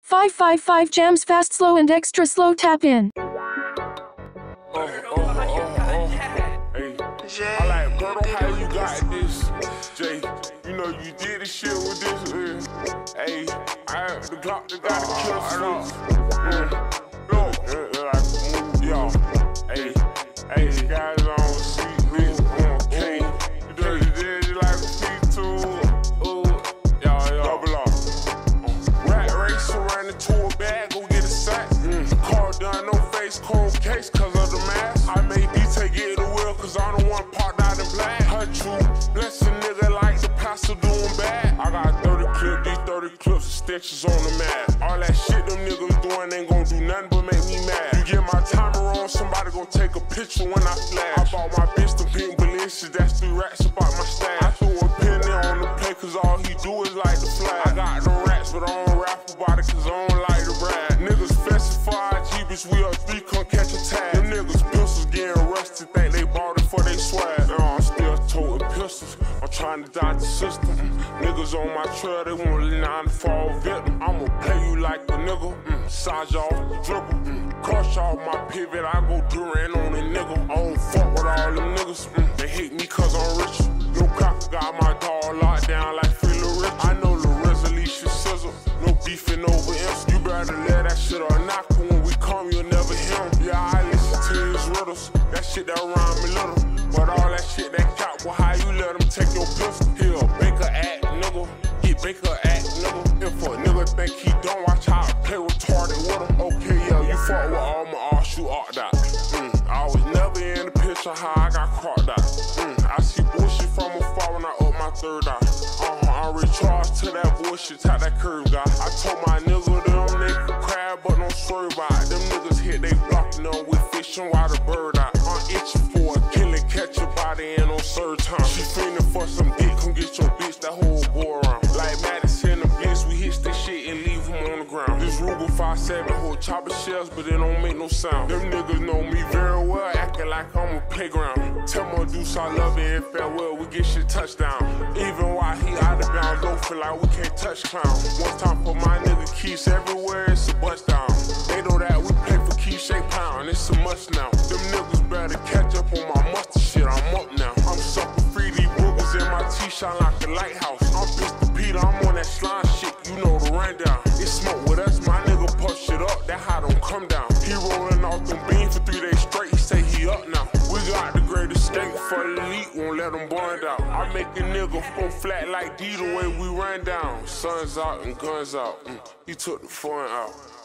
555 jams fast, slow, and extra slow. Tap in. Hey, I like Birdo, how you got this? Jay, you know you did this shit with this. Hey, the Glock that got the kill yo, hey, guys on sweet bitch on K. You dirty dead, you like a P2. Double off. Rat race around into a bag, go get a sack. Car done, no face, cold case, cause of the mask. I made D-Tay get the wheel, cause I'm the one parked out in black. Her true, bless a nigga like the pastor doing bad. I got 30 clips, these 30 clips, stitches on the mask. All that shit them niggas doing ain't gon' do nothing but make me mad. You get my timer on, somebody gon' take a picture when I flash. I bought my bitch the pink ballistic, that's 3 racks about my stash. I threw a penny on the play, cause all he do is like the flag. I got the racks, but I don't rap about it, cause I don't like the brag. Niggas festive for IG, bitch, we up 3, come catch a tag. Them niggas pistols getting rusty, think they bought it for they swag. I'm still toting pistols, I'm trying to dodge the system. Niggas on my trail, they want to 9 to fall victim. I'ma play you like a nigga, size off, dribble, crush off my pivot, I go Duran on a nigga. I don't fuck with all them niggas, they hate me cause I'm rich. No cop got my dog locked down like Philly Rich. I know the resolution sizzle, no beefing over imps. You better let that shit or knock, when we come you'll never hear him. Yeah, I listen to his riddles, that shit that rhyme me little. But all that shit that cap, well how you let him take your pistol? He a Baker act nigga, he Baker act nigga. If a nigga think he don't watch how I play retarded with him. Okay, yeah, you fuck with all my arse, you ought that. I was never in the picture how I got cropped out. I see bullshit from afar when I up my third eye. I recharge to that bullshit, tap that curve guy. I told my nigga them they could crab, but don't swerve by it. Them niggas hit they blocking them with fishing while the bird out. I'm itching for a kill and catch your body in on third time. She fiending for some dick, come get your bitch, that whole boy around. Like Madison the blitz, we hit this shit and leave him on the ground. This Ruger 5.7 hold chopper shells, but it don't make no sound. Them niggas know me very well, acting like I'm a playground. Tell my deuce I love it and farewell, we get shit touchdown. Even while he out of bounds, don't feel like we can't touch clown. One time for my nigga Keys everywhere, it's a bust down. They know that we play for Key Shake Pound, it's a must now. Them niggas better catch up on my mustard shit, I'm up now. I'm sucker free, these boogers in my t-shirt like a lighthouse. I'm Pistol Peter, I'm on that slime shit, you know the rundown. It's smoke with us, my nigga puff shit up, that how don't come down. He rolling off them beans for 3 days straight, he say he up now. We got the greatest steak for the elite, won't let them burn down. I make a nigga go flat like D the way we run down. Sun's out and guns out, he took the fun out.